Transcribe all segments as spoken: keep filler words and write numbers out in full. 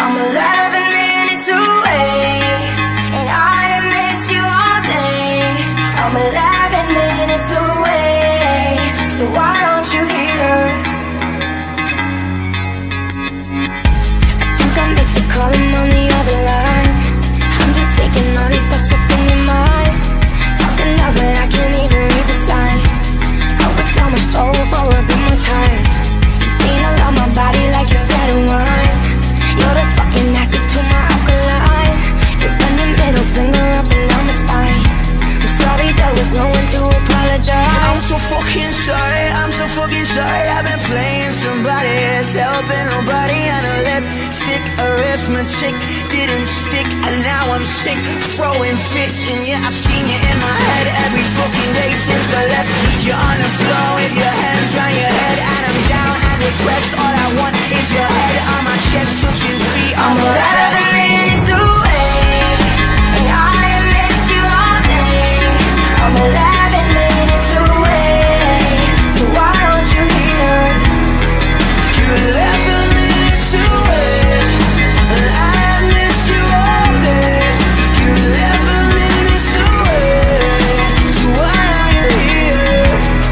I'm eleven minutes away, and I miss you all day. I'm eleven minutes away, so why aren't you here? I think I miss you calling on the other line. I'm just taking all these thoughts up in your mind, talking loud but I can't even read the signs. I would tell my soul for a bit more time. You stain all on my body like you're red wine. You're the fucking acid to my alkaline. You run your middle finger up and down my spine. I'm sorry there was no one to apologize. I'm so fucking sorry, I'm so fucking sorry. I've been playing somebody else, helping nobody on a lipstick arithmetic didn't stick, and now I'm sick, throwing fits. And yeah, I've seen you in my head every fucking day since I left. You're on the floor with your hands on your head, and I'm down and depressed. All I want is your head on my chest, touching feet. I'm eleven minutes away, and I miss you all day. I'm eleven minutes away, so why aren't you here? You're eleven minutes away, and I miss you all day. You're eleven minutes away, so why are you here?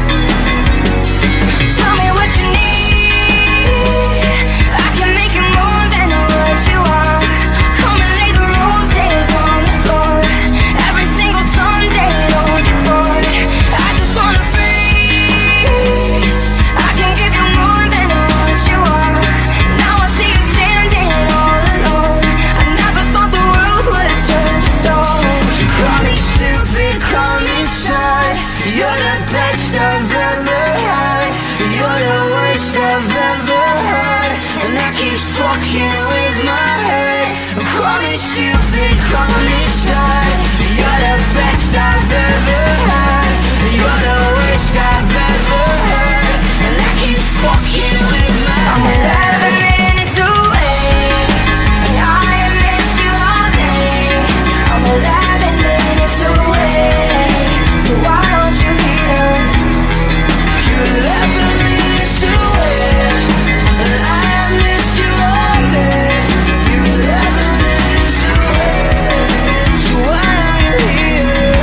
Tell me what you need, I can make you more than what you are. Come and lay the roses on the floor, every single Sunday, don't get bored. I just wanna freeze, I can give you more than what you are. Now I see you standing all alone, I never thought the world would have turned to stone. Call me stupid, call me shy. You're the best I've ever had. You're the worst I've ever had, and that keeps fucking with my head. Call me stupid, call me shy. You're the best I've ever had. You're the worst I've ever had, and that keeps fucking with my head. I'm eleven minutes away, and I miss you all day. I'm eleven minutes away, so why aren't you here? You're eleven minutes away, and I miss you all day. You're eleven minutes away, so why are you here?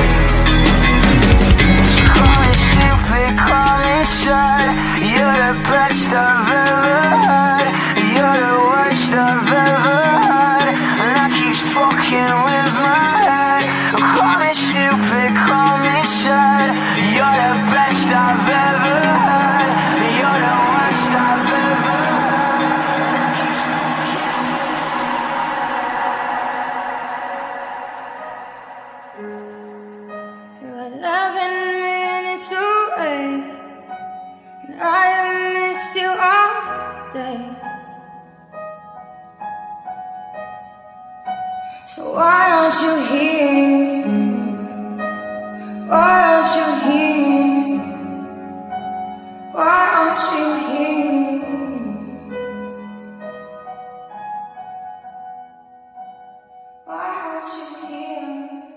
Call me stupid, call me shy. You're the best I've ever had. You're the worst I've ever had, and that keeps fucking with my head. Call me stupid, call me shy. You're the best I've ever had. You're the worst I've ever You're eleven minutes away, and I have missed you all day. So why aren't you here? Why aren't you here? Why aren't you here? Why aren't you here?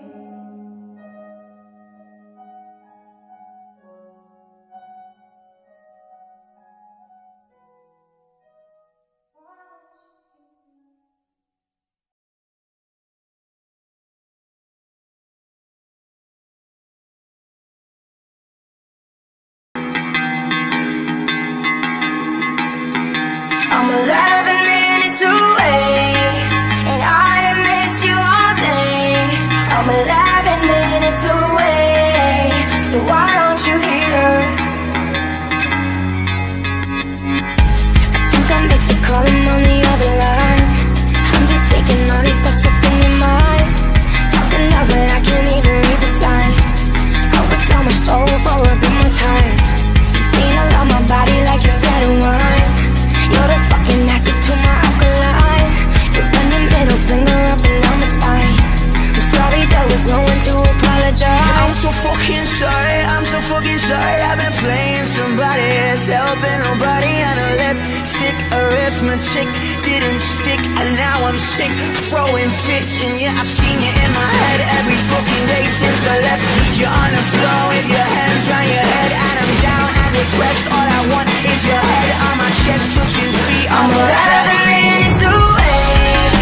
I'm eleven minutes away, and I miss you all day. I'm eleven minutes away, so why aren't you here? I think I miss you calling on the other line. I'm just taking all these thoughts up in your mind, talking loud but I can't even read the signs. I would tell my soul for a bit more time. You stain all on my body like you're red wine. You're the fucking acid to my alkaline. You run your middle finger up and down my spine. I'm sorry there was no one to apologize. I'm so fucking sorry, I'm so fucking sorry. I've been playing somebody else, helping nobody on a lipstick arithmetic didn't stick, and now I'm sick, throwing fits. And yeah, I've seen you in my head every fucking day since I left. You're on the floor with your hands on your head, and I'm down and depressed. All I want is your head on my chest, touching feet. I'm eleven minutes away,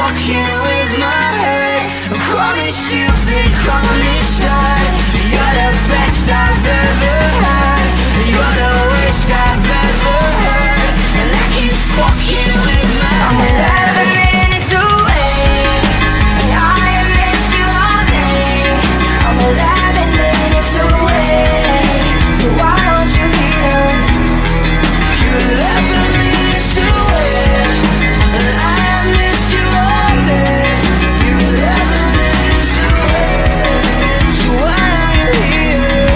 fucking with my head. Call me stupid, call me sad. You're the best I've ever had. You're the worst I've ever had. And I keep fucking with my head. I'm eleven minutes away, and I miss you all day. I'm eleven minutes away, so why don't you hear? You're eleven minutes away, and I miss you all day. You're eleven minutes away, so why don't you hear?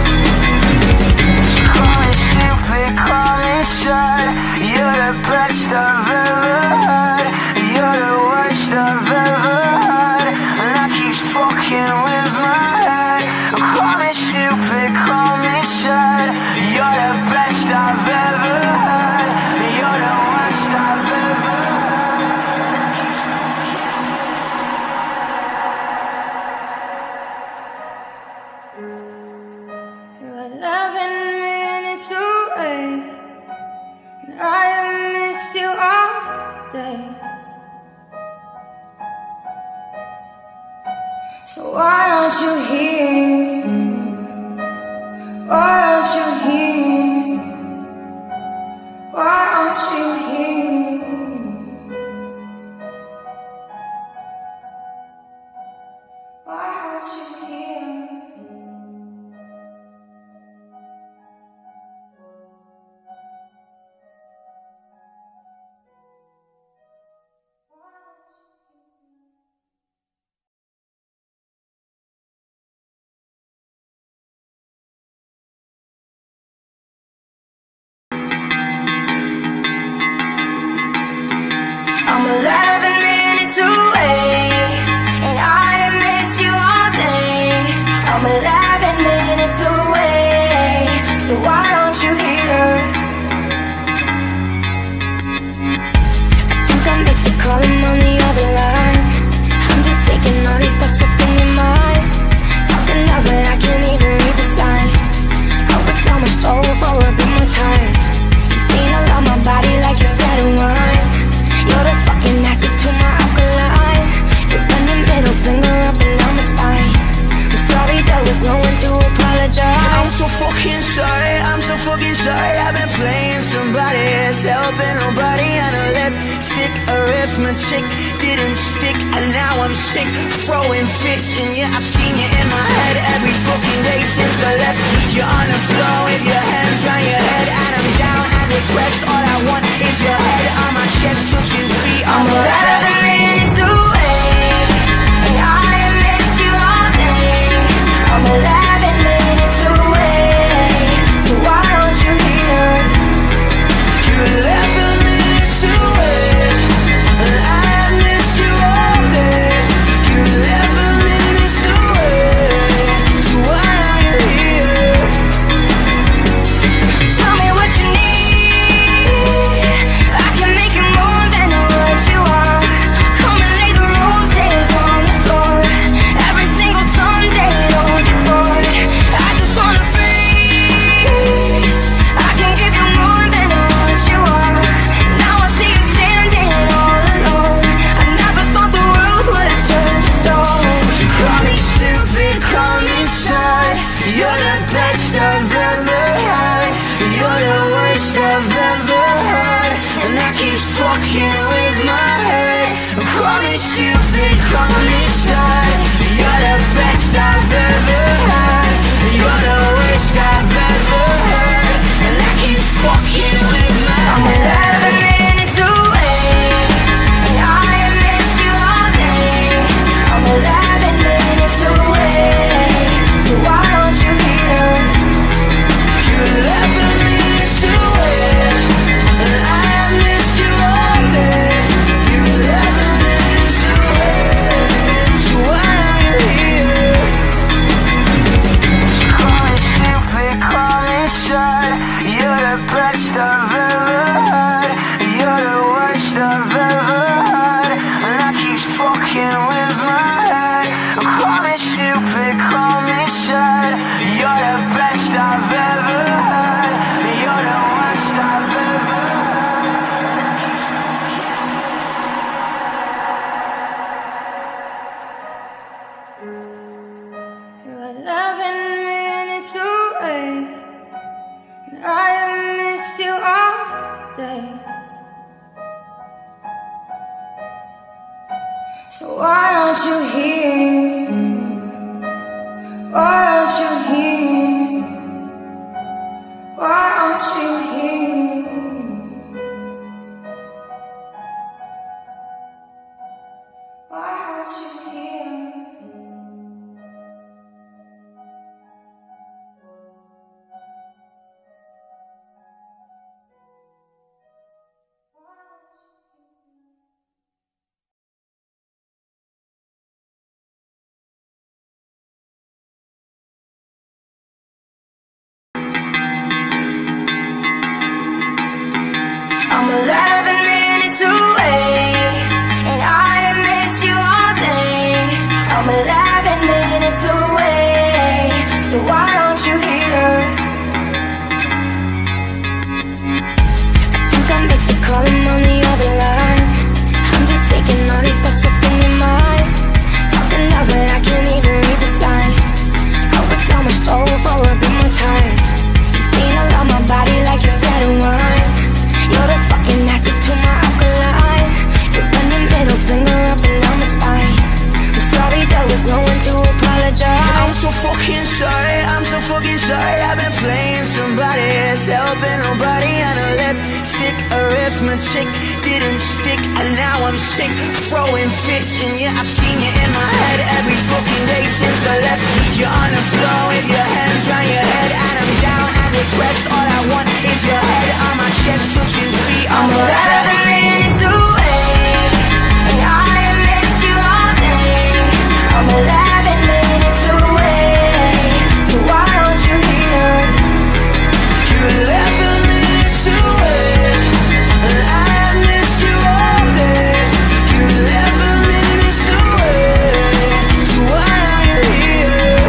Call me stupid, call me sad. You're the best I've ever had. You're the worst I've ever had. And I keep fucking with my head. Call me stupid, call me sad. You're the best I've ever had. You're the worst I've ever had. You're eleven minutes away, and I have missed you all day. So why don't you hear? Why don't you hear? Why don't you hear? Why don't you hear? I'm eleven minutes away, and I have missed you all day. I'm eleven minutes away, so why don't you hear? Think I miss you calling on the other line. I'm just taking all these thoughts up in your mind. Talking loud but I can't even read the signs. I would tell my soul for a bit more time. You stain all on my body like you're red wine. You're the fucking acid to my alkaline. You run your middle finger up and down my spine. I'm sorry there was no one to apologize. I'm so fucking sorry, I'm so fucking sorry. I've been playing somebody else, helping nobody. And a lipstick arithmetic didn't stick, and now I'm sick, throwing fits. And yeah, I've seen you in my head every fucking day since I left. You're on the floor with your hands on your head, and I'm down and depressed. All I want is your head on my chest, touching free. I'm eleven minutes away, and I have missed you all day. I'm eleven minutes away, so why don't you hear? You're eleven minutes away, and I have missed you all day. You're eleven minutes away, so why don't you hear? Tell me what you need, I can make you more than what you are. Come and lay the roses on the floor. Every single Sunday, don't get bored. I just wanna freeze. I can give you more than what you are. Now I see you standing all alone. I never thought the world would turn to stone. Call me stupid, call me sad. You're the best I've ever had. You're the worst I've ever had. And I keep fucking with my head. Call me stupid, call me sad. You're the best I've ever had. You're the worst I've ever had. And I keep fucking with my I'm head. eleven minutes away, and I have missed you all day. I'm eleven minutes away, so why don't you hear? You're eleven minutes away, and I have missed you all day. You're eleven minutes away, so why don't you hear? Call me stupid, So why aren't you here? Why aren't you here? Why aren't you here? Why aren't you here? I'm eleven minutes away, and I have missed you all day. I'm eleven minutes away, so why aren't you here? Think I miss you calling on the other line. I'm just taking all these thoughts up in your mind. Talking loud but I can't even read the signs. I would tell my soul for a bit more time. You staying all on my body like you're red and wine. You're the fucking acid to my alkaline. You're bending middle finger up and down my spine. I'm sorry there was no one to apologize. I'm so fucking sorry, I'm so fucking sorry. I've been playing somebody else, helping nobody on a lipstick. Arithmetic didn't stick, and now I'm sick, throwing fits. And yeah, I've seen you in my head every fucking day since I left. You're on the floor with your hands round your head, and I'm down and depressed. All I want is your head on my chest, touching feet. I'm eleven minutes away, and I have missed you all day. I'm eleven minutes away, so why aren't you here? You're eleven minutes away, and I have missed you all day. You're eleven minutes away, so why are you here?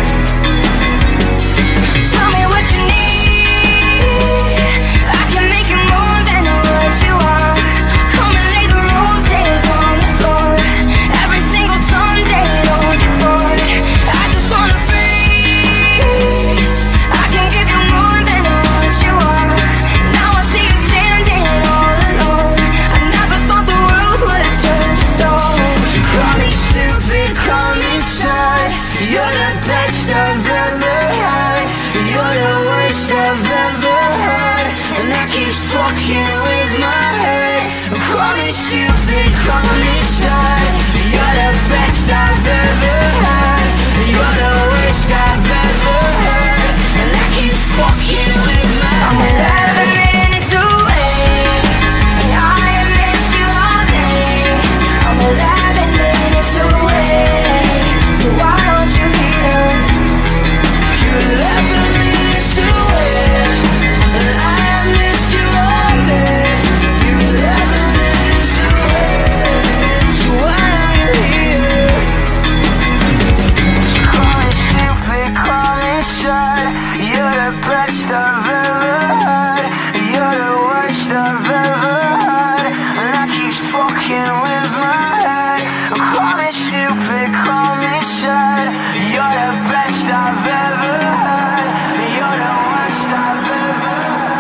Tell me what you need. I can make you more than what you are. Come and lay the roses on the floor. Every single Sunday, don't get bored. I just wanna freeze. I can give you more than what you are. Now I see you standing all alone. I never thought the world would turn to stone. Call me stupid, call me sad. You're the best I've ever had. You're the worst I've ever had, and that keeps fucking with my head. Call me stupid, call me sad. You're the best I've ever had. You're the worst I've ever had, and that keeps fucking with my I'm head. eleven minutes away, and I have missed you all day. I'm eleven minutes away, so why aren't you here? You're eleven minutes away, and I have missed you all day. You're eleven minutes away, so why are you here? Call me stupid, call me sad. You're the best I've ever had. You're the worst I've ever had, and that keeps fucking with my head. Call me stupid, call me sad. You're the best I've ever had. You're the worst I've ever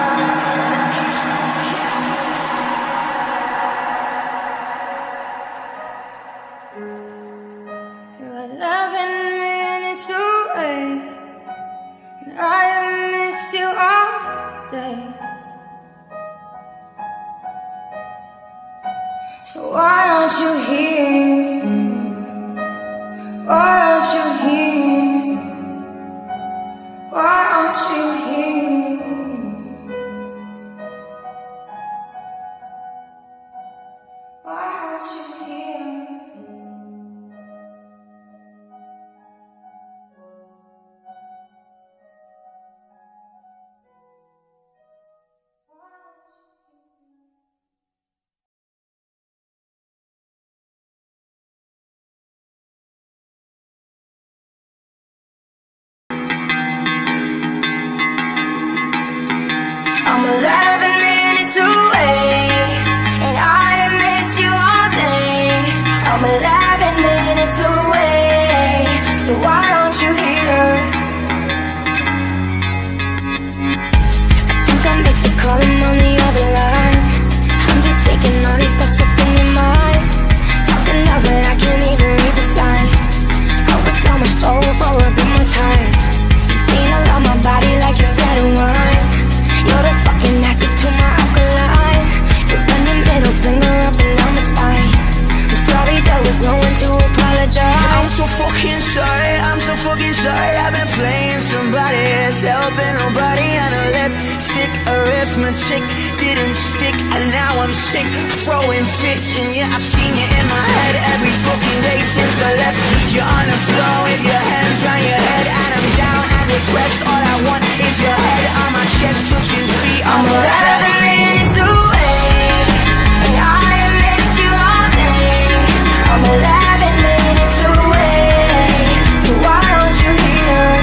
You're eleven minutes away, and I have missed you all day. So why aren't you here? Why aren't you here? Why aren't you here? Why aren't you here? I'm eleven minutes away, and I have missed you all day. I'm eleven minutes away, so why aren't you here? Think I miss you calling on the other line. I'm just taking all these thoughts up in your mind. Talking loud but I can't even was no one to apologize. I'm so fucking sorry, I'm so fucking sorry. I've been playing somebody else, helping nobody. And a lipstick arithmetic didn't stick, and now I'm sick, throwing fits. And yeah, I've seen you in my head every fucking day since I left. You're on the floor with your hands on your head, and I'm down and depressed. All I want is your head on my chest, touching feet on my head. eleven minutes away, and I have missed you all day. I'm eleven minutes away, so why aren't you here?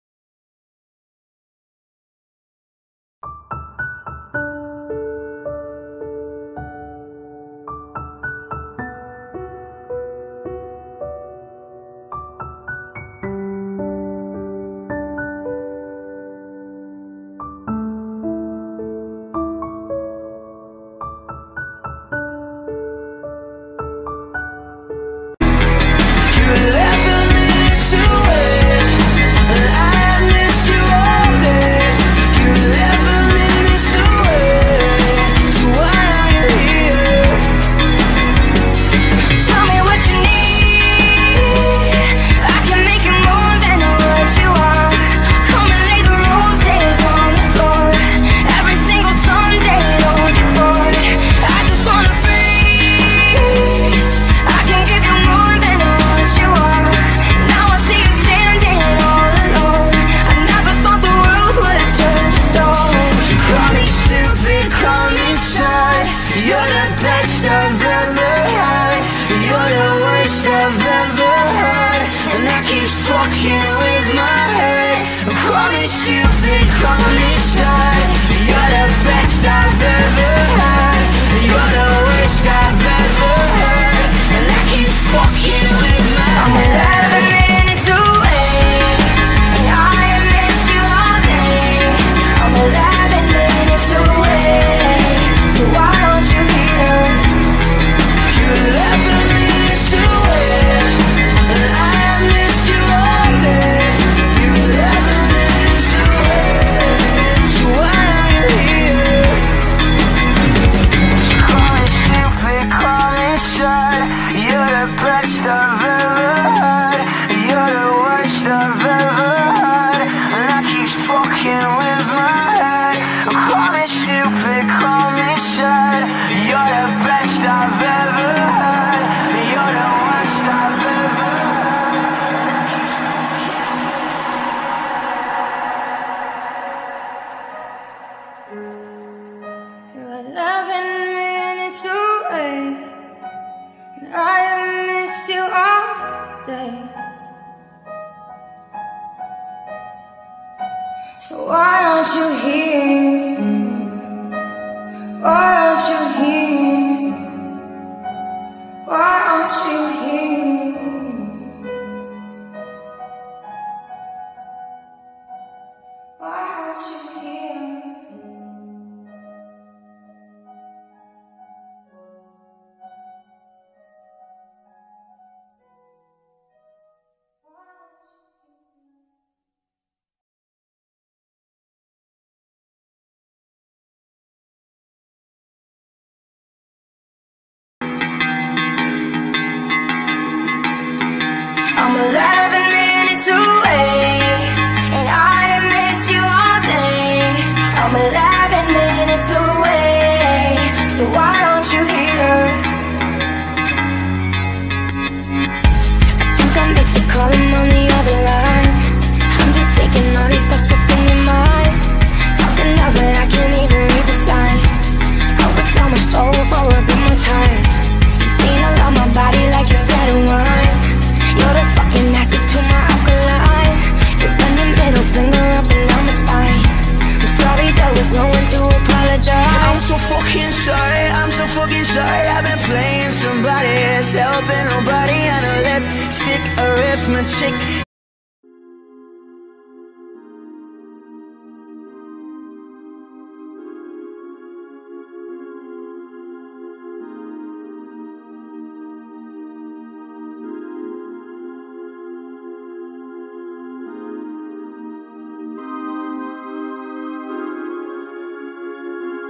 Fucking with my head, call me stupid, call me sad. You're the best I've ever had, you're the worst I've ever had, and I keep fucking with my head. I'm eleven minutes away, and I have missed you all day. I'm eleven minutes away, so why aren't you here? You're eleven minutes away, and I have missed you all day. You're eleven minutes away, so why are you here? Call me stupid, call me sad. You're the best I've ever had, you're the worst I've ever had, and I keep fucking with my head. Call me stupid, call me sad. You're the best I've ever had, you're the worst I've ever You're eleven minutes away, and I have missed you all day. So why aren't you here? Why aren't you here? Why aren't you here? Why aren't you here? I'm eleven minutes away, and I have missed you all day. I'm eleven minutes away, so why aren't you here? I think I missed you calling on the other line. I'm just taking all these thoughts up in your mind, talking out but I can't even read the signs. I put so much soul for a bit more time. You stain all on my body like you're red wine. You're the fucking acid to my alkaline. You bend your middle finger up and down my spine. I'm sorry there was no one to apologize. I'm so fucking sorry, I'm so fucking sorry. I've been playing somebody else, helping nobody. And a lipstick arithmetic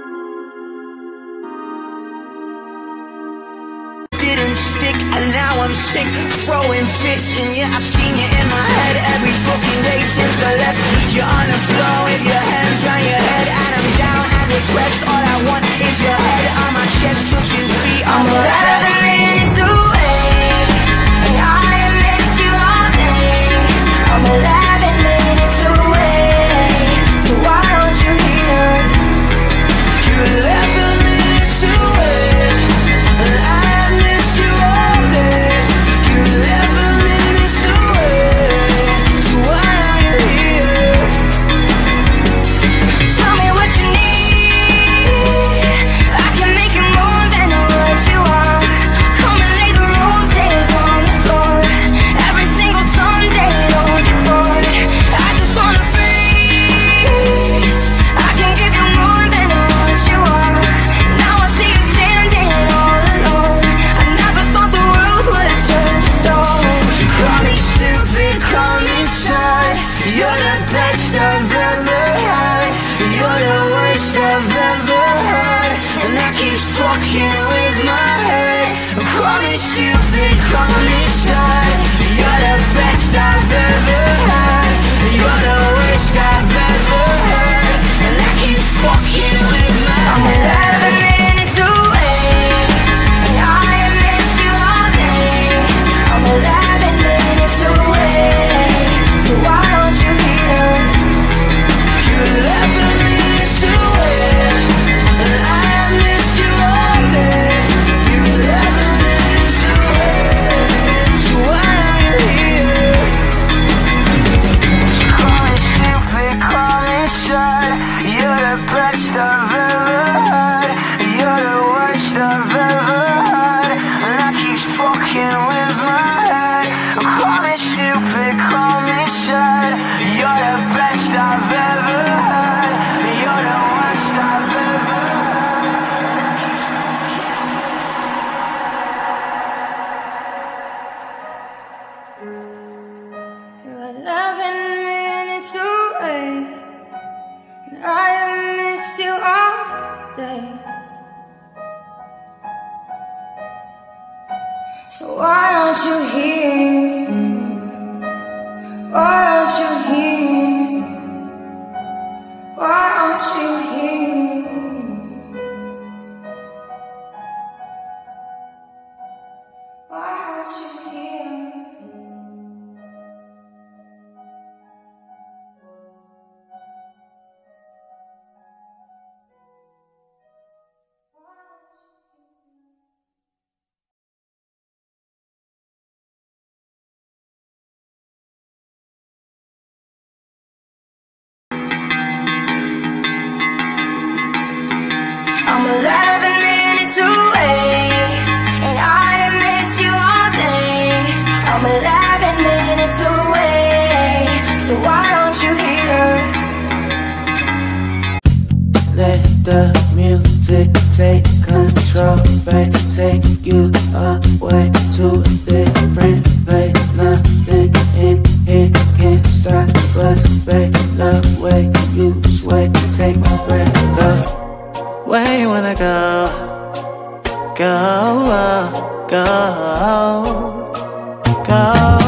didn't stick, and now I'm sick, throwing fits. And yeah, I've seen you in my head every fucking day since I left. You're on the floor with your hands on your head, and I'm down and depressed. All I want is your head on my chest, touching feet on my head. eleven minutes away, and I have missed you all day. I'm eleven minutes away, so why aren't you here? You're eleven minutes away, and I have missed you all day. You're eleven minutes away, so why are you here? Tell me what you need, I can make you more than what you are. Come and lay the roses on the floor, every single Sunday, don't get bored. I just wanna freeze, I can give you more than what you are. Now I see you standing all alone, I never thought the world would have turned to stone. Call me stupid, call me shy. You're the best I've ever had. You're the worst I've ever had, and that keeps fucking with my head. Call me stupid, call me shy. You're the best I've ever had. You're the worst I've ever had, and that keeps fucking with my I'm head. eleven minutes away, and I have missed you all day. I'm eleven minutes away, so why aren't you here? You're eleven minutes away, and I have missed you all day. You're eleven minutes away, so why are you here? Call me stupid, call me shy. You're the best I've ever had. You're the worst I've ever had, and that keeps fucking with my head. Call me stupid, call me shy. You're the best I've ever had. You're the worst I've ever You're eleven minutes away, and I have missed you all day. So why aren't you here? Why aren't you here? Why aren't you here? Why aren't you here? I'm eleven minutes away, and I have missed you all day. I'm eleven minutes away, so why aren't you here? Let the music take control, babe. Take you away to a different place. Nothing in here can stop us, babe. The way you sway, take my breath up. Where you wanna go? Go, go, go.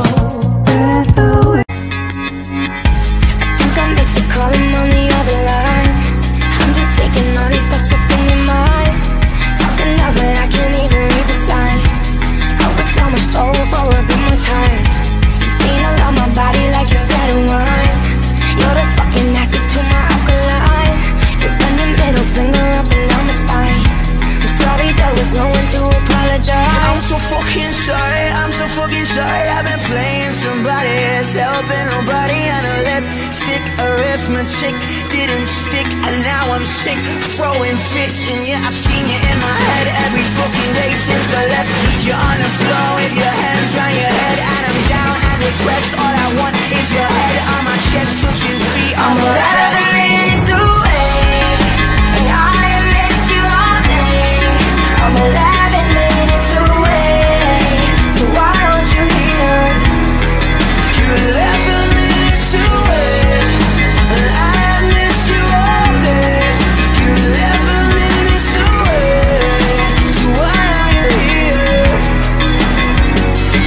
Think I miss you calling on the other line. I'm just taking all these thoughts up in your mind, talking loud but I can't even read the signs. Hope it's so much soul for a bit more time. You stain all on my body like you're red wine. You're the fucking acid to my alkaline. You're bending middle finger up and down my spine. I'm sorry there was no one to apologize. I'm so fucking sorry, I'm so fucking sorry. I've been playing somebody else, helping nobody, and a lipstick arithmetic didn't stick, and now I'm sick, throwing fits. And yeah, I've seen you in my head every fucking day since I left. You're on the floor with your hands on your head, and I'm down and depressed. All I want is your head on my chest, touching feet on I'm my head. eleven minutes away, and I have missed you all day. I'm eleven minutes away, so why aren't you here? You're eleven minutes away, and I have missed you all day. You're eleven minutes away, so why are you here?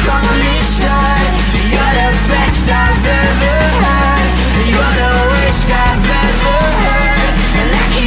crawling